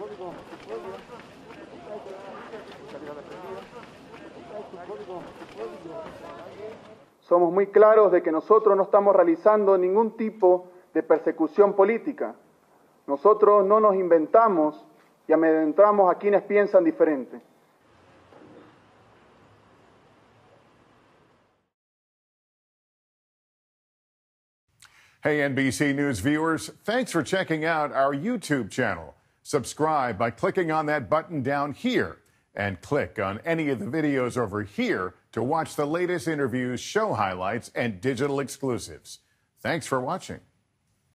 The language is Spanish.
Somos muy claros de que nosotros no estamos realizando ningún tipo de persecución política. Nosotros no nos inventamos y amedrentamos a quienes piensan diferente. Hey, NBC News viewers, thanks for checking out our YouTube channel. Subscribe by clicking on that button down here and click on any of the videos over here to watch the latest interviews, show highlights, and digital exclusives. Thanks for watching.